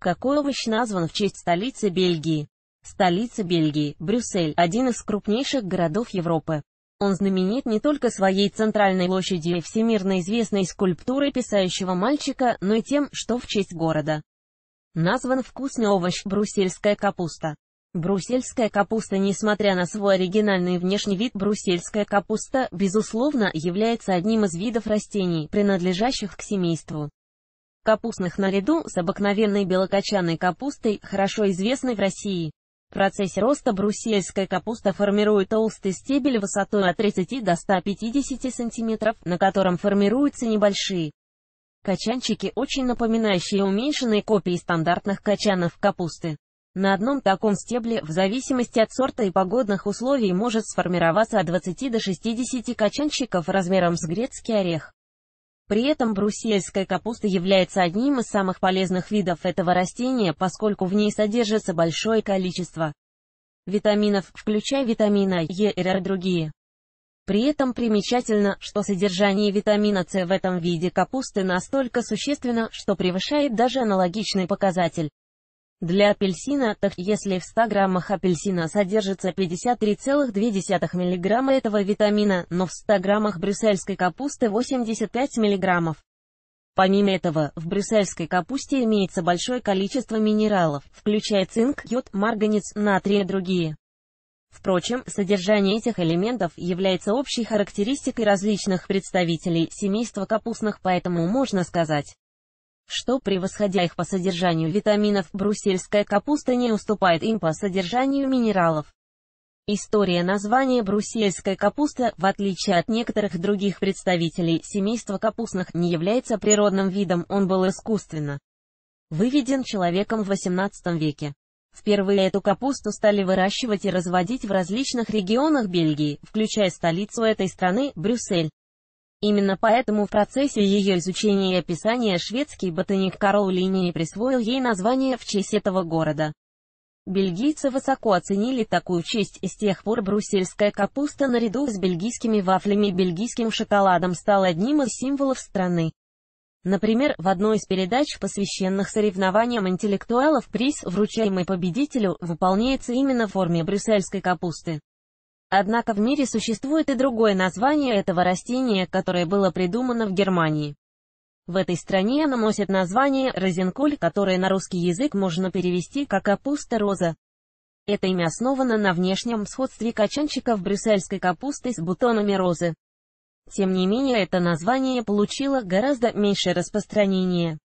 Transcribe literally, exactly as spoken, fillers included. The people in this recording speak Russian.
Какой овощ назван в честь столицы Бельгии? Столица Бельгии – Брюссель, один из крупнейших городов Европы. Он знаменит не только своей центральной площадью и всемирно известной скульптурой писающего мальчика, но и тем, что в честь города назван вкусный овощ – брюссельская капуста. Брюссельская капуста, несмотря на свой оригинальный внешний вид, брюссельская капуста, безусловно, является одним из видов растений, принадлежащих к семейству капустных наряду с обыкновенной белокочанной капустой, хорошо известной в России. В процессе роста брюссельская капуста формирует толстый стебель высотой от тридцати до ста пятидесяти сантиметров, на котором формируются небольшие качанчики, очень напоминающие уменьшенные копии стандартных качанов капусты. На одном таком стебле, в зависимости от сорта и погодных условий, может сформироваться от двадцати до шестидесяти качанчиков размером с грецкий орех. При этом брюссельская капуста является одним из самых полезных видов этого растения, поскольку в ней содержится большое количество витаминов, включая витамина Е и другие. При этом примечательно, что содержание витамина С в этом виде капусты настолько существенно, что превышает даже аналогичный показатель для апельсина, так если в ста граммах апельсина содержится пятьдесят три целых две десятых миллиграмма этого витамина, но в ста граммах брюссельской капусты восемьдесят пять миллиграммов. Помимо этого, в брюссельской капусте имеется большое количество минералов, включая цинк, йод, марганец, натрий и другие. Впрочем, содержание этих элементов является общей характеристикой различных представителей семейства капустных, поэтому можно сказать, что, превосходя их по содержанию витаминов, брюссельская капуста не уступает им по содержанию минералов. История названия брюссельская капуста, в отличие от некоторых других представителей семейства капустных, не является природным видом, он был искусственно выведен человеком в восемнадцатом веке. Впервые эту капусту стали выращивать и разводить в различных регионах Бельгии, включая столицу этой страны, Брюссель. Именно поэтому в процессе ее изучения и описания шведский ботаник Карл Линней присвоил ей название в честь этого города. Бельгийцы высоко оценили такую честь, и с тех пор брюссельская капуста наряду с бельгийскими вафлями и бельгийским шоколадом стала одним из символов страны. Например, в одной из передач, посвященных соревнованиям интеллектуалов, приз, вручаемый победителю, выполняется именно в форме брюссельской капусты. Однако в мире существует и другое название этого растения, которое было придумано в Германии. В этой стране оно носит название розенколь, которое на русский язык можно перевести как капуста-роза. Это имя основано на внешнем сходстве качанчиков брюссельской капусты с бутонами розы. Тем не менее, это название получило гораздо меньшее распространение.